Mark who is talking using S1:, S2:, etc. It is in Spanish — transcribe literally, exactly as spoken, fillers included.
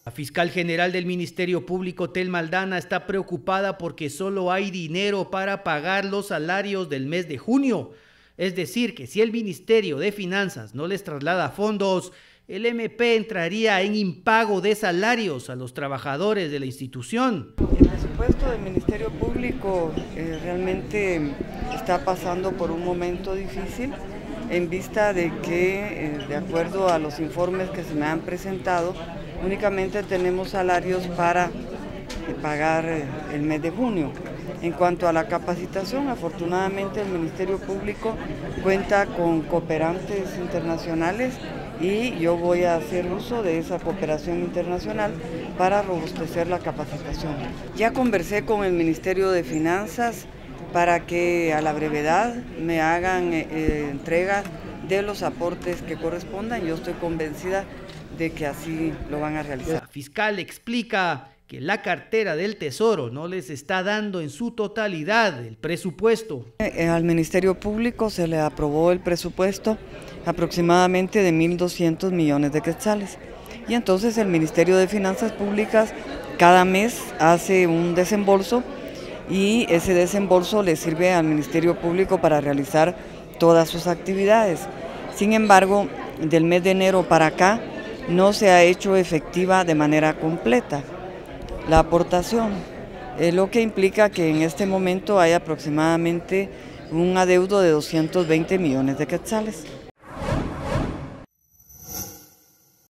S1: La fiscal general del Ministerio Público, Telma Aldana, está preocupada porque solo hay dinero para pagar los salarios del mes de junio. Es decir, que si el Ministerio de Finanzas no les traslada fondos, el M P entraría en impago de salarios a los trabajadores de la institución.
S2: El presupuesto del Ministerio Público eh, realmente está pasando por un momento difícil en vista de que, eh, de acuerdo a los informes que se me han presentado, únicamente tenemos salarios para eh, pagar eh, el mes de junio. En cuanto a la capacitación, afortunadamente el Ministerio Público cuenta con cooperantes internacionales y yo voy a hacer uso de esa cooperación internacional para robustecer la capacitación. Ya conversé con el Ministerio de Finanzas para que a la brevedad me hagan eh, entrega de los aportes que correspondan. Yo estoy convencida de que así lo van a realizar.
S1: La fiscal explica que la cartera del Tesoro no les está dando en su totalidad el presupuesto.
S2: Eh, al Ministerio Público se le aprobó el presupuesto aproximadamente de mil doscientos millones de quetzales. Y entonces el Ministerio de Finanzas Públicas cada mes hace un desembolso y ese desembolso le sirve al Ministerio Público para realizar todas sus actividades. Sin embargo, del mes de enero para acá no se ha hecho efectiva de manera completa la aportación, eh, lo que implica que en este momento hay aproximadamente un adeudo de doscientos veinte millones de quetzales.